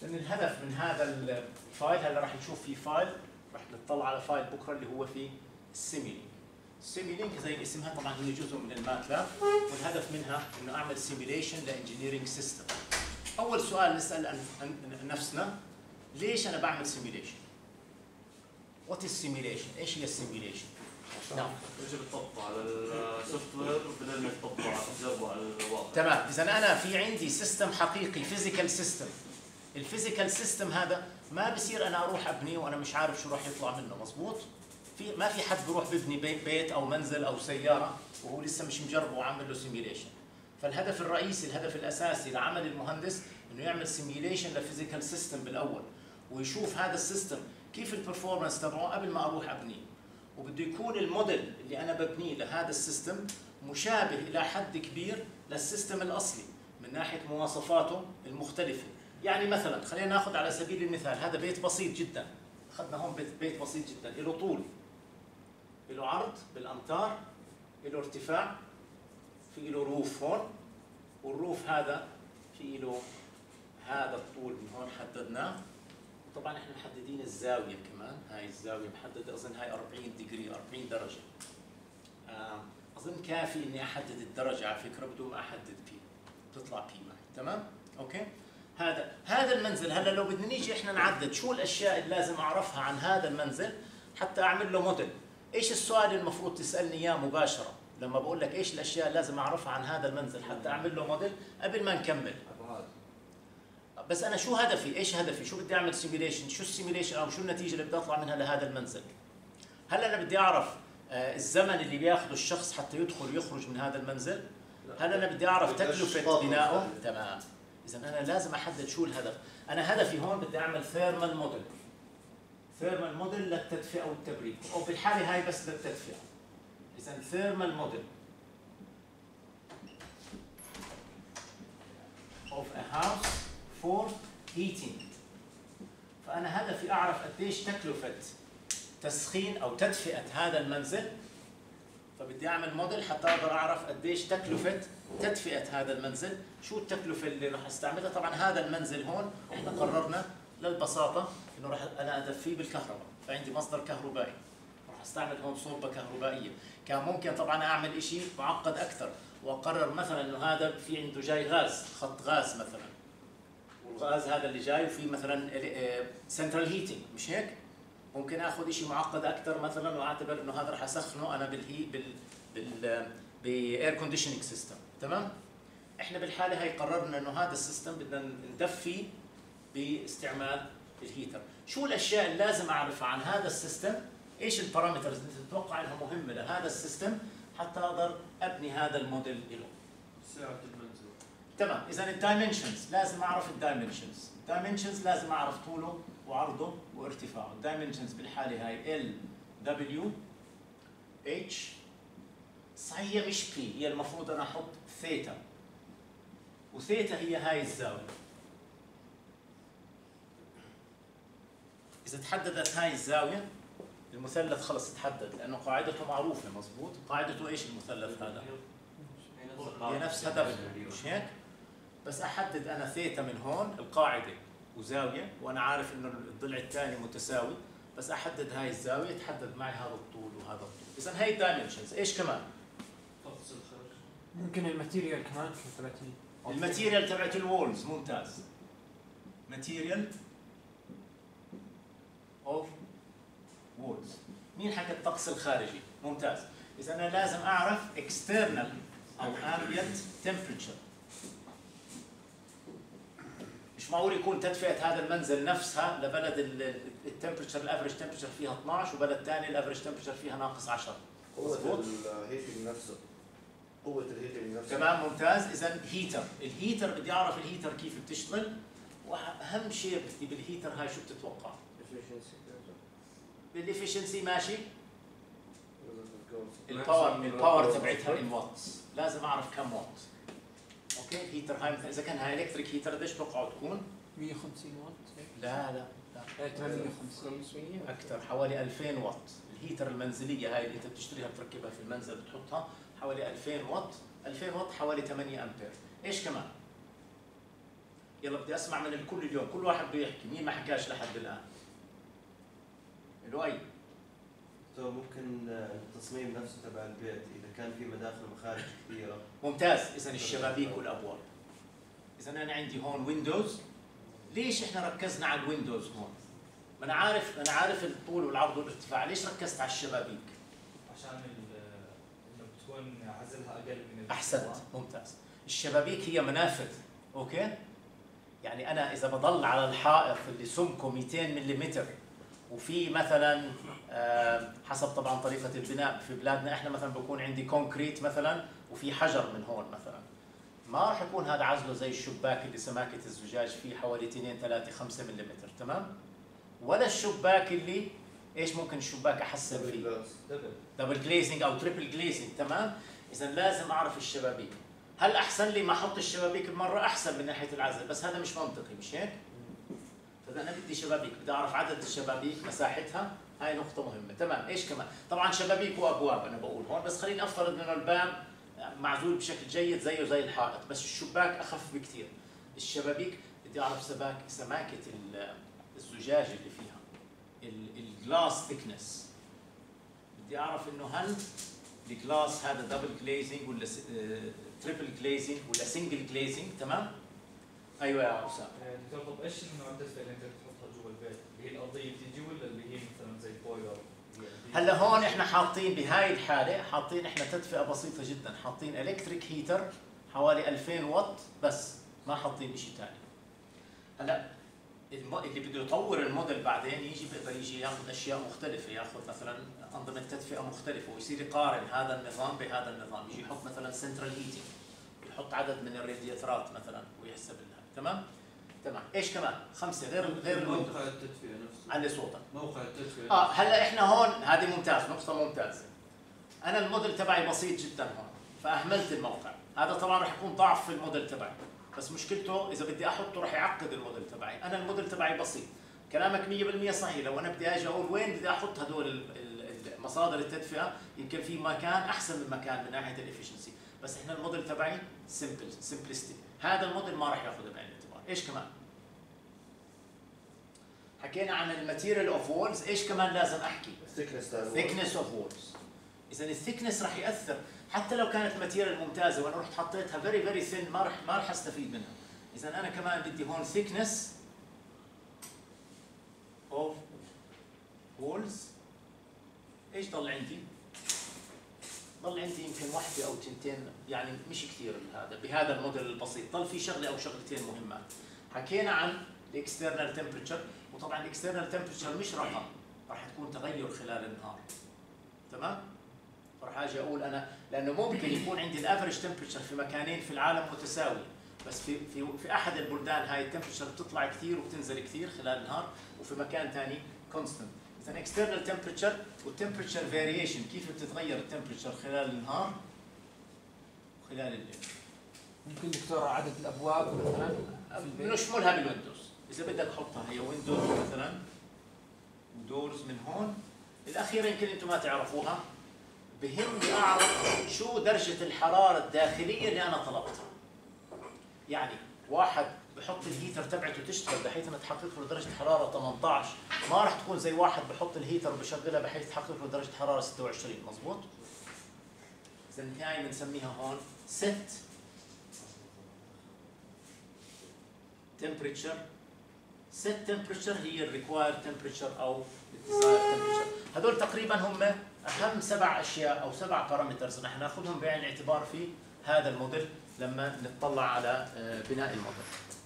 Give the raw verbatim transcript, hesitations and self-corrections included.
لان الهدف من هذا الفايل، هلا راح نشوف في فايل، راح نطلع على فايل بكره اللي هو في السيميلينك. السيميلينك زي اسمها طبعا هي جزء من الماتلاب، والهدف منها انه اعمل سيميليشن لانجينيرنج سيستم. اول سؤال نسال نفسنا، ليش انا بعمل سيميليشن؟ وات از سيميليشن؟ ايش هي السيميليشن؟ نعم بيجي بتطبق على السوفت وير بدل ما تطبق على تجربه على الواقع. تمام، اذا انا في عندي سيستم حقيقي، فيزيكال سيستم. الفيزيكال سيستم هذا ما بصير انا اروح ابنيه وانا مش عارف شو راح يطلع منه، مزبوط؟ في ما في حد بيروح ببني بيت او منزل او سياره وهو لسه مش مجربه وعامل له سيميليشن. فالهدف الرئيسي، الهدف الاساسي لعمل المهندس انه يعمل سيميليشن لفيزيكال سيستم بالاول، ويشوف هذا السيستم كيف البرفورمانس تبعه قبل ما اروح ابنيه. وبده يكون الموديل اللي انا ببنيه لهذا السيستم مشابه الى حد كبير للسيستم الاصلي من ناحيه مواصفاته المختلفه. يعني مثلا خلينا ناخذ على سبيل المثال، هذا بيت بسيط جدا، اخذنا هون بيت, بيت بسيط جدا، له طول، له عرض بالامتار، له ارتفاع، في له روف هون، والروف هذا في له هذا الطول من هون حددناه. طبعا احنا محددين الزاويه كمان، هاي الزاويه محدده اظن هاي أربعين ديجري، أربعين درجه. اظن كافي اني احدد الدرجه على فكره بدون ما احدد بي، بتطلع بي معي، تمام؟ اوكي؟ هذا هذا المنزل، هلا لو بدنا نيجي احنا نعدد شو الاشياء اللي لازم اعرفها عن هذا المنزل حتى اعمل له موديل. ايش السؤال المفروض تسالني اياه مباشره لما بقول لك ايش الاشياء اللي لازم اعرفها عن هذا المنزل حتى اعمل له موديل قبل ما نكمل؟ بس انا شو هدفي؟ ايش هدفي؟ شو بدي اعمل سيميليشن؟ شو السيميليشن او شو النتيجه اللي بدي اطلع منها لهذا المنزل؟ هل انا بدي اعرف الزمن اللي بياخذه الشخص حتى يدخل ويخرج من هذا المنزل؟ هل انا بدي اعرف تكلفه بنائه؟ تمام. اذا انا لازم احدد شو الهدف. انا هدفي هون بدي اعمل ثيرمال موديل. ثيرمال موديل للتدفئه والتبريد، او بالحاله هاي بس للتدفئه. اذا ثيرمال موديل of a house for heating. فأنا هدفي أعرف قديش تكلفة تسخين أو تدفئة هذا المنزل، فبدي أعمل موديل حتى أقدر أعرف قديش تكلفة تدفئة هذا المنزل، شو التكلفة اللي راح أستعملها. طبعا هذا المنزل هون إحنا قررنا للبساطة إنه راح أنا أدفيه بالكهرباء، فعندي مصدر كهربائي، راح أستعمل هون صوبة كهربائية. كان ممكن طبعا أعمل شيء معقد أكثر وأقرر مثلا إنه هذا في عنده جاي غاز، خط غاز مثلا، والغاز هذا اللي جاي وفي مثلا سنترال هيتنج، مش هيك؟ ممكن اخذ شيء معقد اكثر مثلا واعتبر انه هذا راح اسخنه انا بالهي بال بال باير كونديشنينج سيستم، تمام؟ احنا بالحاله هي قررنا انه هذا السيستم بدنا ندفي باستعمال الهيتر. شو الاشياء اللي لازم اعرفها عن هذا السيستم؟ ايش البارامترز اللي تتوقع انها مهمه لهذا السيستم حتى اقدر ابني هذا الموديل له؟ سعه المنزل. تمام، اذا الدايمنشنز لازم اعرف الدايمنشنز، الدايمنشنز لازم اعرف طوله وعرضه وارتفاعه، الدايمنشنز بالحاله هاي ال دبليو اتش، صحيح مش بي، هي المفروض انا احط ثيتا، وثيتا هي هاي الزاويه. اذا تحددت هاي الزاويه المثلث خلص تحدد، لانه قاعدته معروفه، مضبوط؟ قاعدته ايش المثلث هذا؟ هي نفسها دبليو، مش هيك؟ بس احدد انا ثيتا من هون القاعده وزاويه، وانا عارف انه الضلع الثاني متساوي، بس احدد هاي الزاويه تحدد معي هذا الطول وهذا الطول. اذا هي الدايمنشنز. ايش كمان؟ ممكن الماتيريال كمان تبعت الماتيريال تبعت الوولز، ممتاز. ماتيريال اوف وولز، مين حكى الطقس الخارجي؟ ممتاز. اذا انا لازم اعرف external او ambient temperature. مش معقول يكون تدفئه هذا المنزل نفسها لبلد التمبرتشر الافريج تمبرتشر فيها اثنعش وبلد ثاني الافريج تمبرتشر فيها ناقص عشرة. قوة الهيتنج نفسه. قوة الهيتنج نفسه. تمام، ممتاز. اذا هيتر، الهيتر بدي اعرف الهيتر كيف بتشتغل، واهم شيء بدي بالهيتر هاي شو بتتوقع؟ بالافشنسي ماشي؟ الباور الباور تبعتها ان واتس، لازم اعرف كم وات. اوكي، هيتر هاي مثلا اذا كان هاي الكتريك هيتر قديش توقعوا تكون؟ مية وخمسين واط. لا لا لا ثمانمية وخمسين اكثر، حوالي ألفين واط. الهيتر المنزليه هاي اللي انت بتشتريها بتركبها في المنزل بتحطها حوالي ألفين واط، ألفين واط حوالي ثمانية امبير. ايش كمان؟ يلا بدي اسمع من الكل اليوم، كل واحد بده يحكي، مين ما حكاش لحد الان؟ لؤي. تو ممكن التصميم نفسه تبع البيت اذا كان في مداخل ومخارج كثيره. ممتاز، اذا الشبابيك والابواب. اذا انا عندي هون ويندوز، ليش احنا ركزنا على الويندوز هون؟ ما انا عارف انا عارف الطول والعرض والارتفاع، ليش ركزت على الشبابيك؟ عشان انه بتكون عزلها اقل من احسنت، ممتاز. الشبابيك هي منافذ، اوكي؟ يعني انا اذا بضل على الحائط اللي سمكه مئتين ملم وفي مثلا حسب طبعا طريقه البناء في بلادنا، احنا مثلا بكون عندي كونكريت مثلا وفي حجر من هون مثلا، ما راح يكون هذا عزله زي الشباك اللي سماكه الزجاج فيه حوالي اثنين ثلاثة خمسة ملم، تمام؟ ولا الشباك اللي ايش ممكن الشباك احسن فيه؟ دبل جليزنج او تريبل جليزنج، تمام؟ اذا لازم اعرف الشبابيك. هل احسن لي ما احط الشبابيك بمره؟ احسن من ناحيه العزل، بس هذا مش منطقي، مش هيك؟ فاذا انا بدي شبابيك، بدي اعرف عدد الشبابيك، مساحتها، هاي نقطه مهمه، تمام؟ ايش كمان؟ طبعا شبابيك وابواب انا بقول هون، بس خليني افترض انه الباب معزول بشكل جيد زيه زي الحائط، بس الشباك اخف بكثير. الشبابيك بدي اعرف سباك سماكه الزجاج اللي فيها، الجلاس ثيكنس، بدي اعرف انه هل الجلاس هذا دبل جليزنج ولا تريبل جليزنج ولا سنجل جليزنج، تمام؟ ايوه يا اسامه. دكتور، طب ايش النوع التدفئه اللي انت بتحطها جوا البيت؟ اللي هي الارضيه بتيجي ولا اللي هي مثلا زي بويلر؟ هلا هون احنا حاطين بهاي الحاله، حاطين احنا تدفئه بسيطه جدا، حاطين الكتريك هيتر حوالي ألفين واط بس، ما حاطين شيء ثاني. هلا اللي بده يطور الموديل بعدين يجي بيقدر يجي ياخذ اشياء مختلفه، ياخذ مثلا انظمه تدفئه مختلفه ويصير يقارن هذا النظام بهذا النظام، يجي يحط مثلا سنترال هيتنج، يحط عدد من الرادياترات مثلا ويحسب لها، تمام؟ تمام. ايش كمان؟ خمسه غير غير موقع التدفئه نفسه. علي صوتك. موقع التدفئه. اه هلا احنا هون هذه ممتاز، نقطه ممتازه. انا الموديل تبعي بسيط جدا هون، فاهملت الموقع، هذا طبعا راح يكون ضعف في الموديل تبعي، بس مشكلته اذا بدي احطه راح يعقد الموديل تبعي. انا الموديل تبعي بسيط، كلامك مية بالمية صحيح. لو انا بدي اجي اقول وين بدي احط هدول مصادر التدفئه، يمكن في مكان احسن من مكان من ناحيه الافشنسي، بس احنا الموديل تبعي سمبل سمبلستيك، هذا الموديل ما راح ياخذ بعين الاعتبار. ايش كمان؟ حكينا عن الماتيريال اوف وولز، ايش كمان لازم احكي؟ thickness اوف وولز. اذا الثيكنس راح ياثر، حتى لو كانت ماتيريال ممتازه وانا رحت حطيتها فيري فيري ثين، ما راح ما راح استفيد منها. اذا انا كمان بدي هون thickness اوف وولز. ايش ضل عندي؟ ضل عندي يمكن واحده او تنتين، يعني مش كثير هذا بهذا الموديل البسيط. ضل في شغله او شغلتين مهمات. حكينا عن الاكسترنال تمبرتشر، وطبعا الاكسترنال تمبرتشر مش رقم، راح تكون تغير خلال النهار، تمام؟ راح اجي اقول انا، لانه ممكن يكون عندي الافرج تمبرتشر في مكانين في العالم متساوي، بس في في في احد البلدان هاي التمبرتشر بتطلع كثير وبتنزل كثير خلال النهار، وفي مكان ثاني كونستنت. اذا اكسترنال تمبرتشر والتمبرتشر فاريشن، كيف بتتغير التمبرتشر خلال النهار وخلال الليل. ممكن دكتور عدد الابواب مثلا في البيت نشملها بالويندوز، اذا بدك حطها هي ويندوز مثلا ودورز من هون. الاخيره يمكن انتم ما تعرفوها، بهمني اعرف شو درجه الحراره الداخليه اللي انا طلبتها. يعني واحد بحط الهيتر تبعته تشتغل بحيث انها تحقق له درجه حراره ثمانية عشر، ما راح تكون زي واحد بحط الهيتر وبشغلها بحيث تحقق له درجه حراره ستة وعشرين، مضبوط؟ اذا هاي بنسميها هون set temperature. set temperature هي الريكوايرد temperature او الديزاير temperature. هذول تقريبا هم اهم سبع اشياء او سبع بارامترز نحن ناخذهم بعين الاعتبار في هذا الموديل لما نطلع على بناء الموديل.